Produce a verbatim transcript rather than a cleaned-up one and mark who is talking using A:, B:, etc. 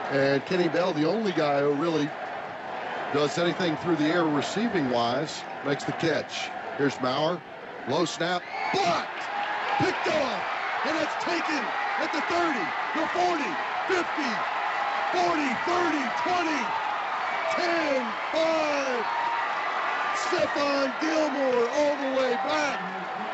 A: And Kenny Bell, the only guy who really does anything through the air receiving-wise, makes the catch. Here's Maurer. Low snap. Blocked. Picked off. And it's taken at the thirty, the forty, fifty, forty, thirty, twenty, ten, five. Stephon Gilmore all the way back.